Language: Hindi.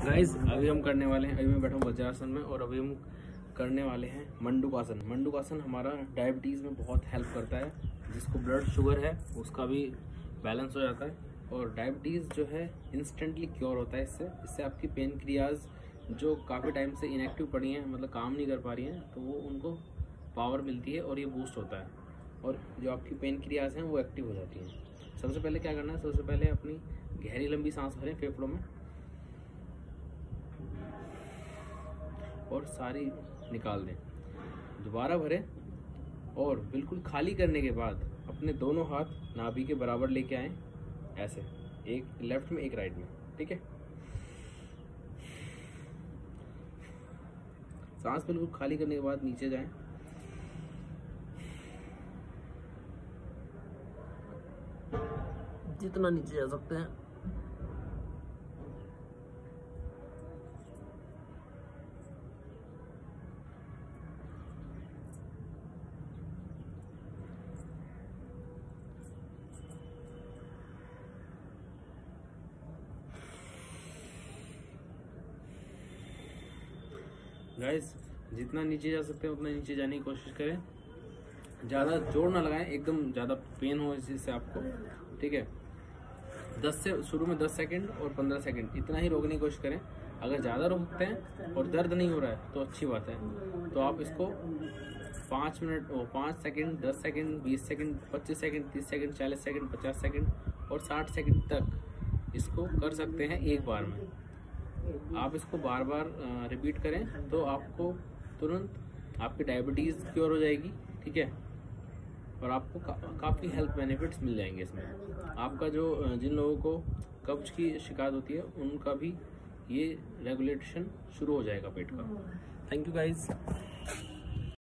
गाइस अभी हम करने वाले हैं, अभी मैं बैठा हूँ वज्रासन में और अभी हम करने वाले हैं मंडूकासन। मंडूकासन हमारा डायबिटीज़ में बहुत हेल्प करता है, जिसको ब्लड शुगर है उसका भी बैलेंस हो जाता है और डायबिटीज़ जो है इंस्टेंटली क्योर होता है इससे आपकी पेनक्रियाज जो काफ़ी टाइम से इनएक्टिव पड़ी हैं, मतलब काम नहीं कर पा रही हैं, तो वो उनको पावर मिलती है और ये बूस्ट होता है और जो आपकी पेनक्रियाज हैं वो एक्टिव हो जाती हैं। सबसे पहले क्या करना है, सबसे पहले अपनी गहरी लंबी सांस भरें फेफड़ों में और सारी निकाल दें, दोबारा भरें और बिल्कुल खाली करने के बाद अपने दोनों हाथ नाभि के बराबर लेके आएं, ऐसे एक लेफ्ट में एक राइट में, ठीक है। सांस बिल्कुल खाली करने के बाद नीचे जाएं, जितना नीचे जा सकते हैं। गाइस जितना नीचे जा सकते हैं उतना नीचे जाने की कोशिश करें, ज़्यादा जोर ना लगाएं, एकदम ज़्यादा पेन हो इससे आपको, ठीक है। 10 से शुरू में 10 सेकंड और 15 सेकंड इतना ही रोकने की कोशिश करें। अगर ज़्यादा रोकते हैं और दर्द नहीं हो रहा है तो अच्छी बात है, तो आप इसको 5 minute 5 second 10 second 20 second 25 second 30 second 40 second 50 second और 60 सेकंड तक इसको कर सकते हैं एक बार में। आप इसको बार बार रिपीट करें तो आपको तुरंत आपकी डायबिटीज़ क्योर हो जाएगी, ठीक है, और आपको काफ़ी हेल्थ बेनिफिट्स मिल जाएंगे इसमें। आपका जो जिन लोगों को कब्ज की शिकायत होती है उनका भी ये रेगुलेशन शुरू हो जाएगा पेट का। Thank you guys.